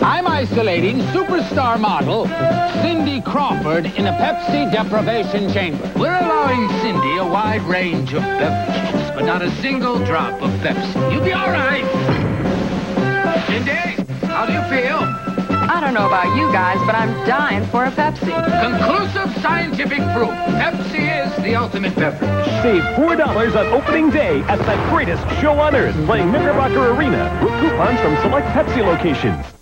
I'm isolating superstar model Cindy Crawford in a Pepsi deprivation chamber. We're allowing Cindy a wide range of beverages, but not a single drop of Pepsi. You'll be all right. Cindy, how do you feel? I don't know about you guys, but I'm dying for a Pepsi. Conclusive scientific proof. Pepsi is the ultimate beverage. Save $4 on opening day at the greatest show on earth, playing Knickerbocker Arena with coupons from select Pepsi locations.